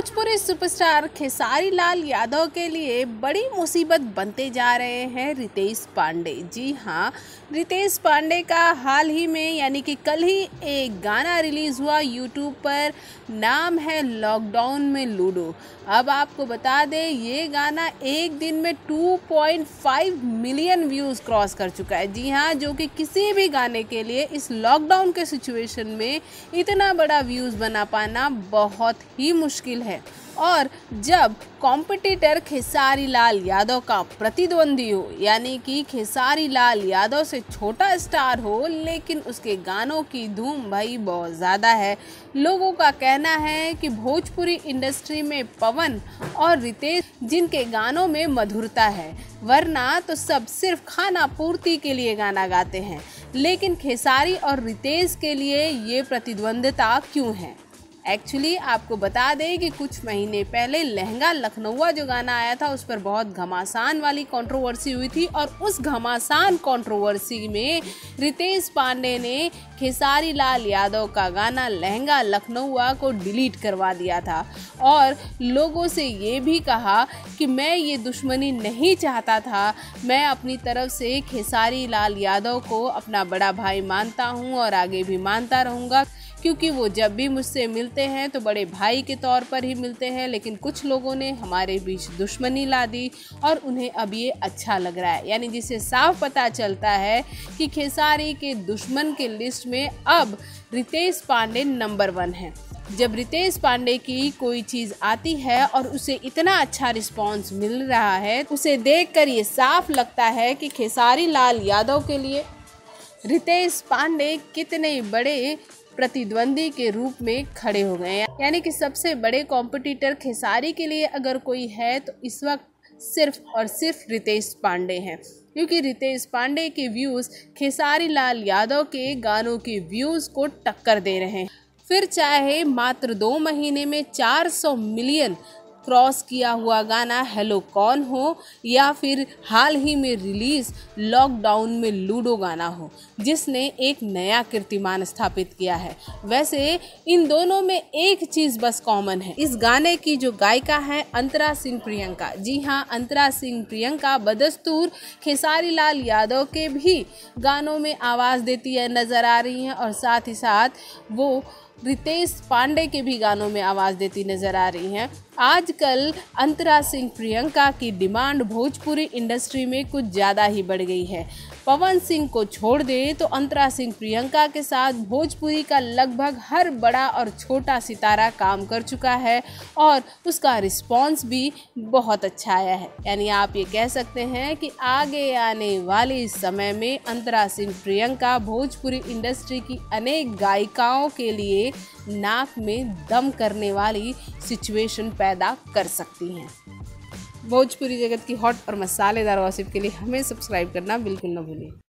Bhojpuri superstar Khesari Lal Yadav के लिए बड़ी मुसीबत बनते जा रहे हैं रितेश पांडे। जी हाँ, रितेश पांडे का हाल ही में यानी कि कल ही एक गाना रिलीज़ हुआ यूट्यूब पर, नाम है लॉकडाउन में लूडो। अब आपको बता दें, ये गाना एक दिन में 2.5 मिलियन व्यूज़ क्रॉस कर चुका है। जी हाँ, जो कि किसी भी गाने के लिए इस लॉकडाउन के सिचुएशन में इतना बड़ा व्यूज़ बना पाना बहुत ही मुश्किल है। और जब कॉम्पिटिटर खेसारी लाल यादव का प्रतिद्वंदी हो, यानी कि खेसारी लाल यादव से छोटा स्टार हो, लेकिन उसके गानों की धूम भाई बहुत ज़्यादा है। लोगों का कहना है कि भोजपुरी इंडस्ट्री में पवन और रितेश जिनके गानों में मधुरता है, वरना तो सब सिर्फ खाना पूर्ति के लिए गाना गाते हैं, लेकिन खेसारी और रितेश के लिए ये प्रतिद्वंदिता क्यों है। एक्चुअली आपको बता दें कि कुछ महीने पहले लहंगा लखनऊआ जो गाना आया था, उस पर बहुत घमासान वाली कंट्रोवर्सी हुई थी, और उस घमासान कंट्रोवर्सी में रितेश पांडे ने खेसारी लाल यादव का गाना लहंगा लखनऊआ को डिलीट करवा दिया था और लोगों से ये भी कहा कि मैं ये दुश्मनी नहीं चाहता था, मैं अपनी तरफ से खेसारी लाल यादव को अपना बड़ा भाई मानता हूँ और आगे भी मानता रहूँगा, क्योंकि वो जब भी मुझसे मिलते हैं तो बड़े भाई के तौर पर ही मिलते हैं। लेकिन कुछ लोगों ने हमारे बीच दुश्मनी ला दी और उन्हें अब ये अच्छा लग रहा है, यानी जिससे साफ पता चलता है कि खेसारी के दुश्मन के लिस्ट में अब रितेश पांडे नंबर 1 है। जब रितेश पांडे की कोई चीज़ आती है और उसे इतना अच्छा रिस्पॉन्स मिल रहा है, उसे देखकर ये साफ लगता है कि खेसारी लाल यादव के लिए रितेश पांडे कितने बड़े प्रतिद्वंदी के रूप में खड़े हो गए हैं। यानी कि सबसे बड़े कॉम्पिटिटर खेसारी के लिए अगर कोई है तो इस वक्त सिर्फ और सिर्फ रितेश पांडे हैं, क्योंकि रितेश पांडे के व्यूज़ खेसारी लाल यादव के गानों के व्यूज़ को टक्कर दे रहे हैं। फिर चाहे मात्र 2 महीने में 400 मिलियन क्रॉस किया हुआ गाना हेलो कौन हो, या फिर हाल ही में रिलीज़ लॉकडाउन में लूडो गाना हो, जिसने एक नया कीर्तिमान स्थापित किया है। वैसे इन दोनों में एक चीज़ बस कॉमन है, इस गाने की जो गायिका है अंतरा सिंह प्रियंका। जी हाँ, अंतरा सिंह प्रियंका बदस्तूर खेसारी लाल यादव के भी गानों में आवाज़ देती है नज़र आ रही हैं, और साथ ही साथ वो रितेश पांडे के भी गानों में आवाज़ देती नज़र आ रही हैं। आजकल अंतरा सिंह प्रियंका की डिमांड भोजपुरी इंडस्ट्री में कुछ ज़्यादा ही बढ़ गई है। पवन सिंह को छोड़ दे तो अंतरा सिंह प्रियंका के साथ भोजपुरी का लगभग हर बड़ा और छोटा सितारा काम कर चुका है और उसका रिस्पॉन्स भी बहुत अच्छा आया है। यानी आप ये कह सकते हैं कि आगे आने वाले समय में अंतरा सिंह प्रियंका भोजपुरी इंडस्ट्री की अनेक गायिकाओं के लिए नाक में दम करने वाली सिचुएशन पैदा कर सकती हैं। भोजपुरी जगत की हॉट और मसालेदार गॉसिप के लिए हमें सब्सक्राइब करना बिल्कुल न भूलिए।